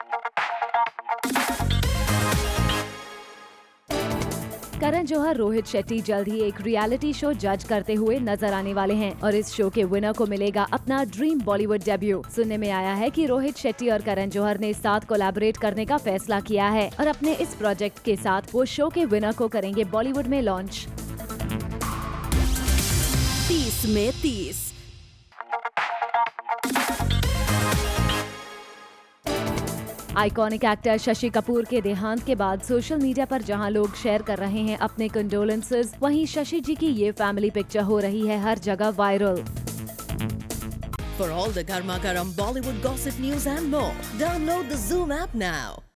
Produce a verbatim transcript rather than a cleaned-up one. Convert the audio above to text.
करण जौहर रोहित शेट्टी जल्द ही एक reality show जज करते हुए नजर आने वाले हैं और इस शो के विनर को मिलेगा अपना ड्रीम बॉलीवुड डेब्यू। सुनने में आया है कि रोहित शेट्टी और करण जौहर ने साथ कोलैबोरेट करने का फैसला किया है और अपने इस प्रोजेक्ट के साथ वो शो के विनर को करेंगे बॉलीवुड में लॉन्च। तीस में तीस। आइकॉनिक एक्टर शशि कपूर के देहांत के बाद सोशल मीडिया पर जहां लोग शेयर कर रहे हैं अपने कंडोलेंसेस, वहीं शशि जी की ये फैमिली पिक्चर हो रही है हर जगह viral. For all the Garma Garam Bollywood gossip news and more, download the Zoom app now.